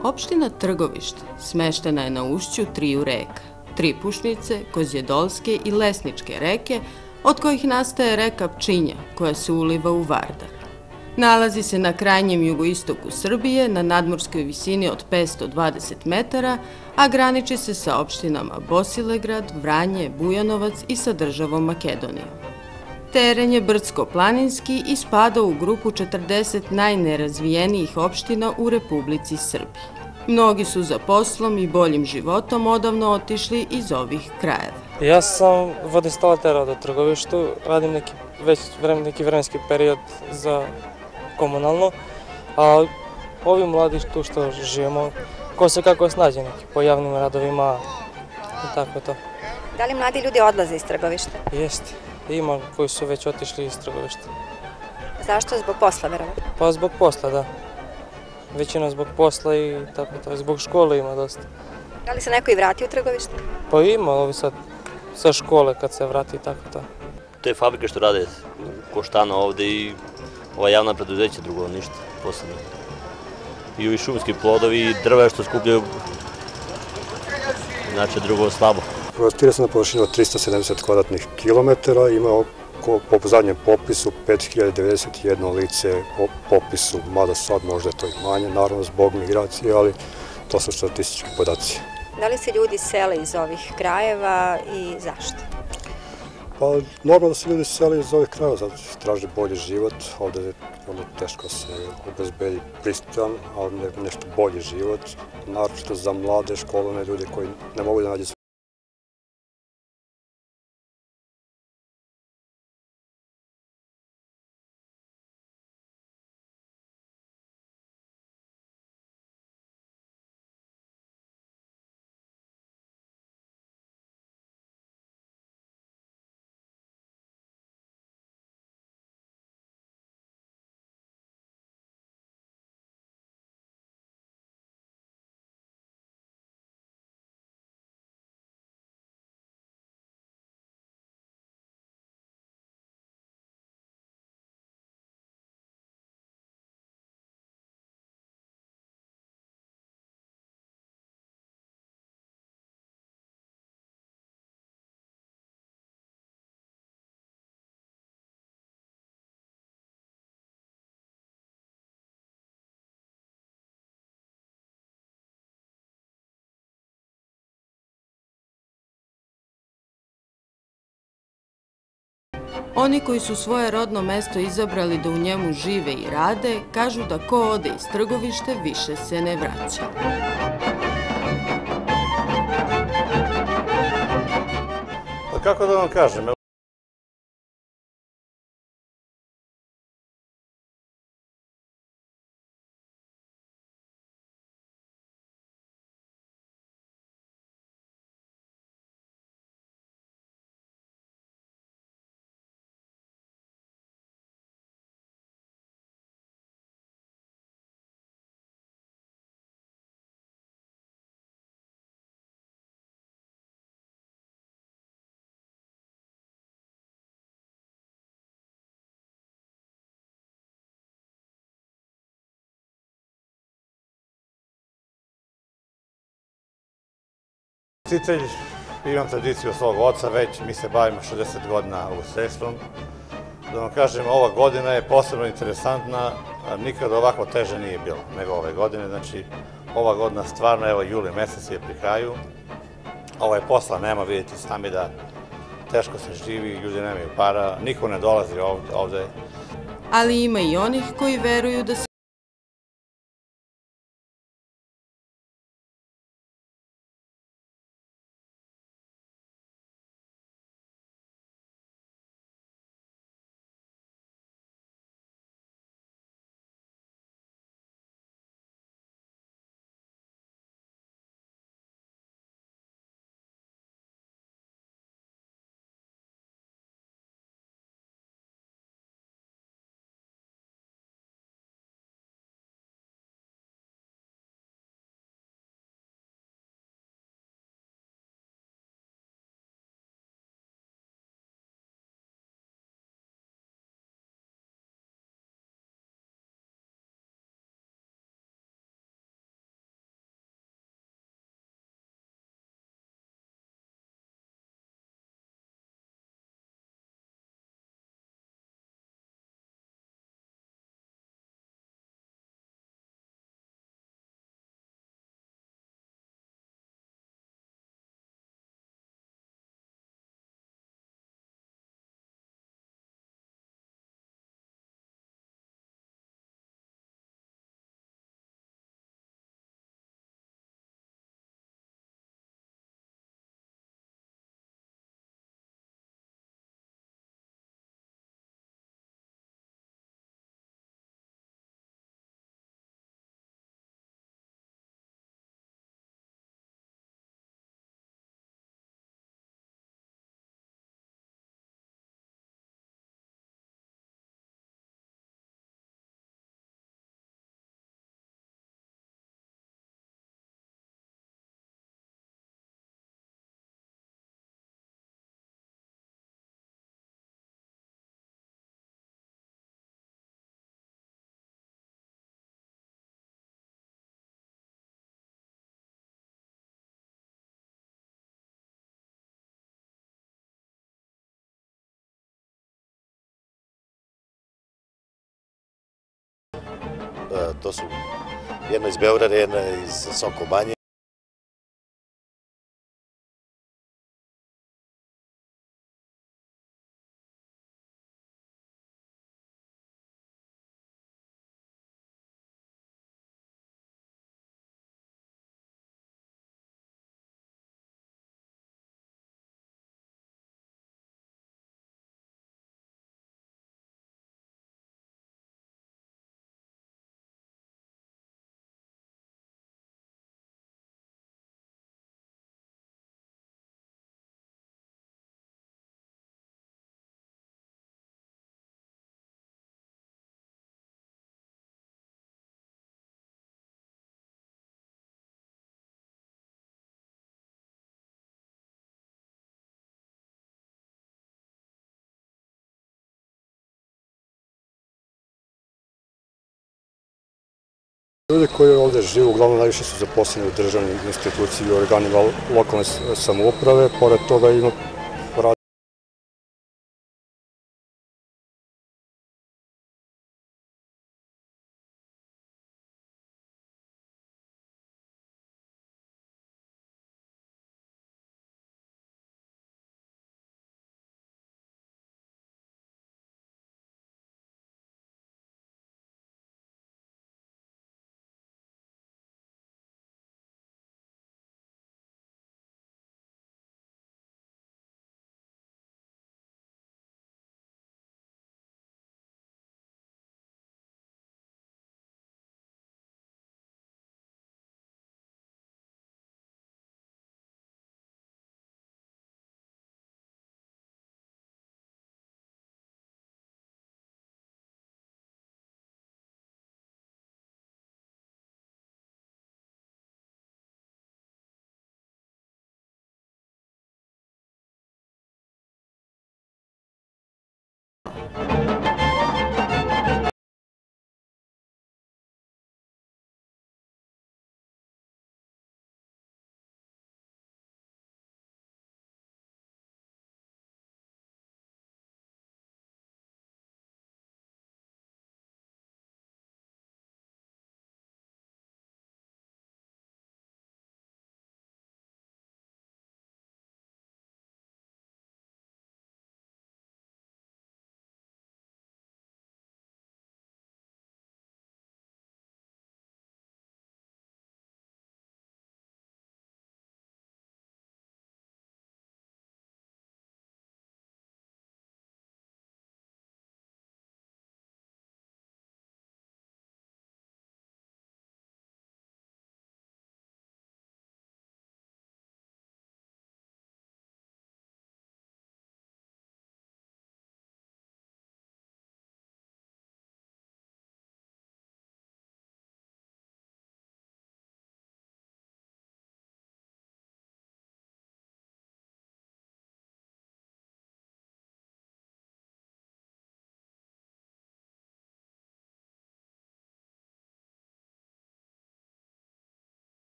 Opština Trgovište smeštena je na ušću triju reka, Tripušnice, Kozjedolske i Lesničke reke, od kojih nastaje reka Pčinja, koja se uliva u Vardar. Nalazi se na krajnjem jugoistoku Srbije, na nadmorskoj visini od 520 metara, a graniči se sa opštinama Bosilegrad, Vranje, Bujanovac i sa državom Makedonijom. Teren je brdsko-planinski i spada u grupu 40 najnerazvijenijih opština u Republici Srbiji. Mnogi su za poslom i boljim životom odavno otišli iz ovih krajeva. Ja sam vodoinstalater u Trgovištu, radim neki vremenski period za komunalno, a ovi mladi tu što živimo, ko se kako snađe neki po javnim radovima i tako to. Da li mladi ljudi odlaze iz Trgovišta? Jeste, ima koji su već otišli iz Trgovišta. Zašto? Zbog posla, verovatno? Pa zbog posla, da. Većina zbog posla i tako to, zbog škole ima dosta. Da li se neko i vrati u Trgovište? Pa ima ovi sad sa škole kad se vrati i tako to. Te fabrike što rade koštano ovde i ova javna preduzeća, drugo ništa posebno. I ovi šumski plodovi i drve što skupljaju, znači drugo slabo. Prostire se na površini od 370 kvadratnih kilometara, ima po zadnjem popisu 5091 lice po popisu, mada sad možda je to i manje, naravno zbog migracije, ali to su statistički podaci. Da li se ljudi sele iz ovih krajeva i zašto? Pa normalno da se ljudi sele iz ovih krajeva, zato što traže bolji život, ovde je vrlo teško se obezbedi pristojan, ali nešto bolji život, naročito za mlade školovane ljude koji ne mogu da nađu sve. Oni koji su svoje rodno mesto izabrali da u njemu žive i rade, kažu da ko ode iz Trgovište više se ne vraća. Pa kako da vam kažem? Sticaj, imam tradiciju svog oca već, mi se bavimo 60 godina ugostiteljstvom. Da vam kažem, ova godina je posebno interesantna, nikada ovako teže nije bilo nego ove godine, znači ova godina stvarno, evo juli mesec je pri kraju, posla nema, vidite sami da teško se živi, ljudi nemaju para, niko ne dolazi ovde. Ali ima i onih koji veruju da se To su jedna iz Beograda, jedna iz Soko Banje. Ljudi koji ovde žive, uglavnom najviše su zaposleni u državnim institucijama i organima lokalne samouprave, pored toga ima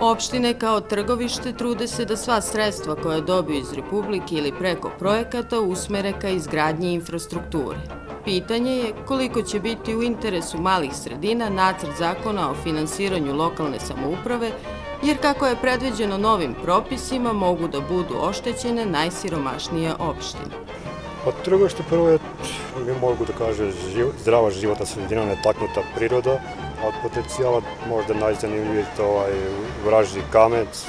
Opštine kao Trgovište trude se da sva sredstva koja dobiju iz Republike ili preko projekata usmere ka izgradnji infrastrukture. Pitanje je koliko će biti u interesu malih sredina nacrt zakona o finansiranju lokalne samouprave, jer kako je predviđeno novim propisima mogu da budu oštećene najsiromašnije opštine. Od Trgovište prvo je, mogu da kažem, zdrava životna sredina, netaknuta priroda, a od potencijala možda najzanimljiviji je to Vražji kamen.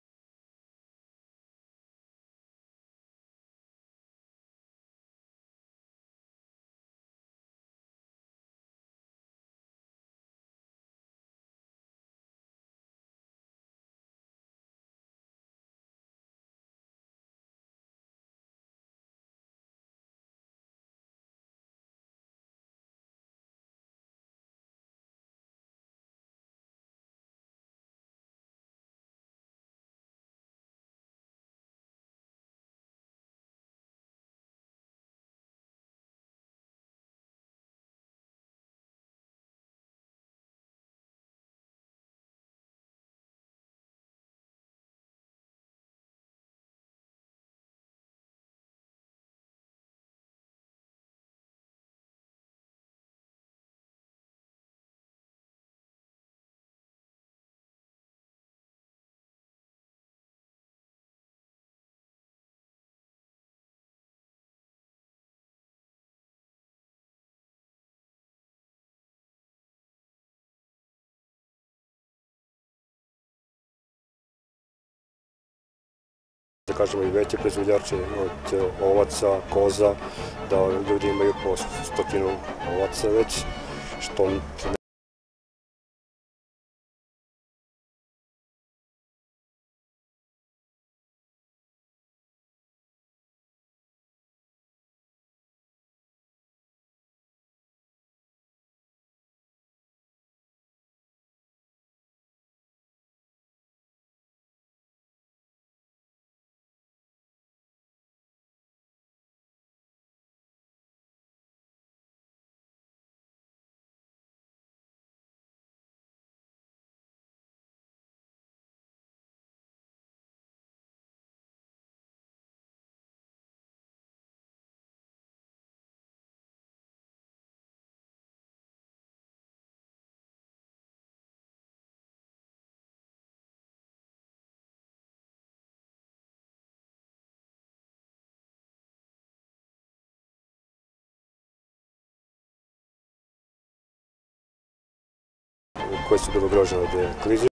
Da kažemo i veće proizvođače od ovaca, koza, da ljudi imaju po 100 ovaca već, što koje su bile ugrožene od klizišta.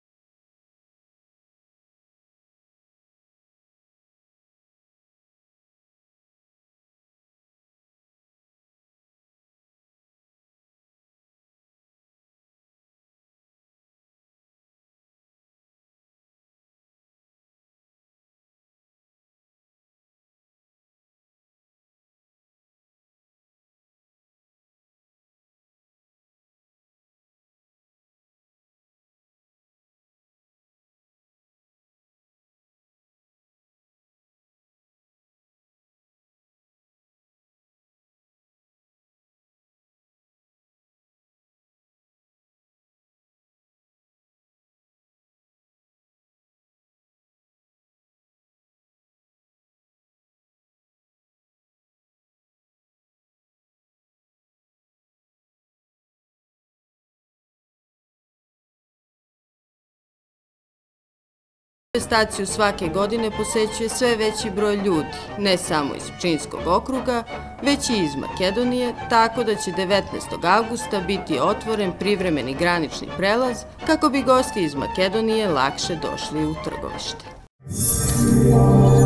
Manifestaciju svake godine posećuje sve veći broj ljudi, ne samo iz Pčinjskog okruga, već i iz Makedonije, tako da će 19. avgusta biti otvoren privremeni granični prelaz kako bi gosti iz Makedonije lakše došli u Trgovište.